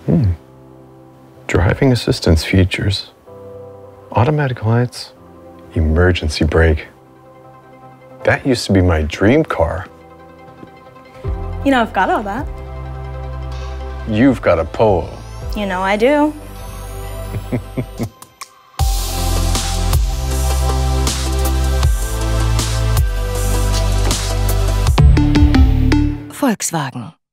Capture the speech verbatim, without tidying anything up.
Hmm. Driving assistance features. Automatic lights. Emergency brake. That used to be my dream car. You know, I've got all that. You've got a Polo. You know I do. Volkswagen.